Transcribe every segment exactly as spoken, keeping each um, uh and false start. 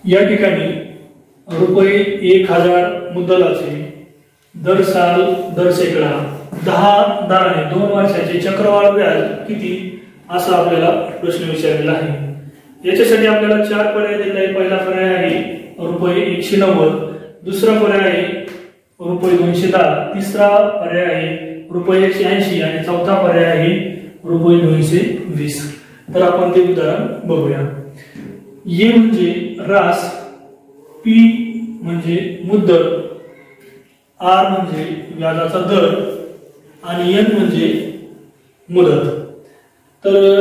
या ठिकाणी रुपये एक हजार मुद्दलाचे दर साल दर शेकडा दहा दराने दोन वर्षाचे चक्रवाढ व्याज किती असा आपल्याला प्रश्न विचारलेला आहे। याच्यासाठी आपल्याला चार पर्याय दिले आहे। पहिला पर्याय आहे रुपये एकशे नव्वद, दुसरा पर्याय आहे रुपये दोनशे दहा, तिसरा पर्याय आहे रुपये एकशे ऐंशी आणि चौथा पर्याय आहे रुपये दोनशे वीस। तर आपण ते उदाहरण बघूया। ये म्हणजे रास, पी म्हणजे मुद्दल, आर म्हणजे व्याजाचा दर आणि एन म्हणजे मुदत। तर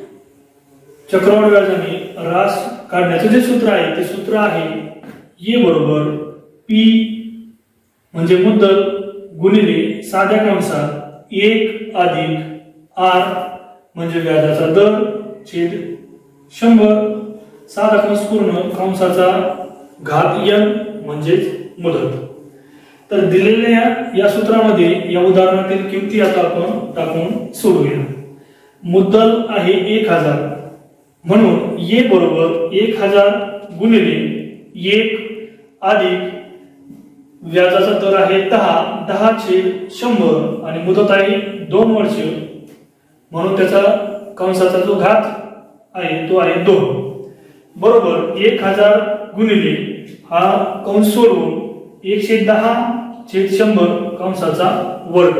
चक्रवाढ व्याजाने रास काढण्याचे जे सूत्र आहे ते सूत्र आहे ये बरोबर पी म्हणजे मुद्दल गुणिले साध्या कंसात एक अधिक आर म्हणजे व्याजाचा दर छेद शंभर साधा कंस पूर्ण कंसाचा घात एन म्हणजे मुदत। तर दिलेल्या या सूत्रामध्ये या उदाहरणातील किमती आता आपण टाकून सोडवूया। मुद्दल आहे एक हजार म्हणून ये बरोबर एक हजार गुणिले एक अधिक व्याजाचा दर आहे दहा दहा छेद शंभर आणि मुदत आहे दोन वर्ष म्हणून त्याचा कंसाचा जो घात आहे तो आहे दोन बरोबर एक हजार गुणिले हा कंस सोडून एकशे दहा छेद शंभर कंसाचा वर्ग।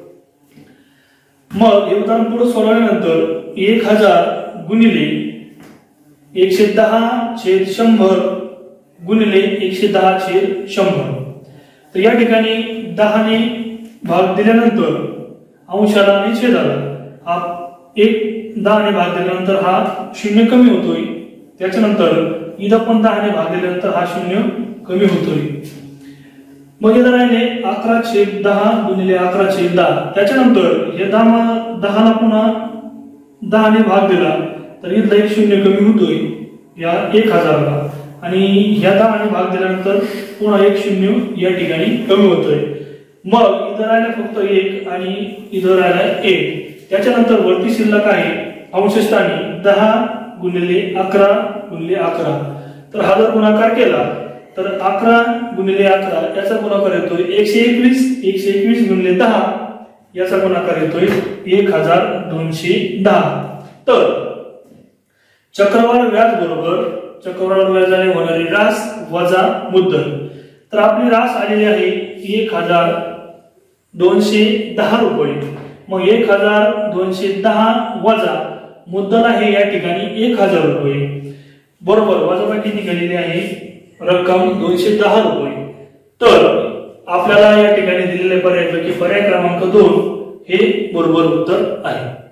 मग हे उदाहरण पुढे सोडवल्यानंतर एक हजार गुणिले एकशे दहा छेद शंभर गुणिले एकशे दहा छेद शंभर। तर या ठिकाणी दहाने भाग दिल्यानंतर अंशाला आणि छेदाला हा एक दहाने भाग दिल्यानंतर हा शून्य कमी होतोय, त्याच्यानंतर इथं पण दहाने भाग दिल्यानंतर हा शून्य कमी होतोय। मग इथं राहिले अकरा छेद दहा गुणिले अकरा छेद दहा, त्याच्यानंतर हे दहा दहाला पुन्हा दहाने भाग दिला तर इथला एक शून्य कमी होतोय या एक हजाराला आणि ह्या दहाने भाग दिल्यानंतर पुन्हा एक शून्य या ठिकाणी कमी होतोय। मग इथं राहिला फक्त एक आणि इथं राहिला एक, त्याच्यानंतर वरती शिल्लक आहे अंशस्थानी दहा गुणिले अकरा गुणिले अकरा। तर हा जर गुणाकार केला तर अकरा गुणिले अकरा याचा गुणाकार येतोय एकशे एकवीस, एकशे एकवीस गुणिले दहा याचा गुणाकार येतोय एक हजार दोनशे दहा। तर चक्रवाढ व्याज बरोबर चक्रवाढ व्याजाने होणारी रास वजा मुद्दल। तर आपली रास आलेली आहे एक हजार दोनशे दहा रुपये। मग एक हजार दोनशे दहा वजा मुद्दल आहे या ठिकाणी एक हजार रुपये बरोबर वजाबाकी निघालेली आहे रक्कम दोनशे दहा रुपये। तर आपल्याला या ठिकाणी दिलेल्या पर्यायापैकी पर्याय क्रमांक दोन हे बरोबर उत्तर आहे।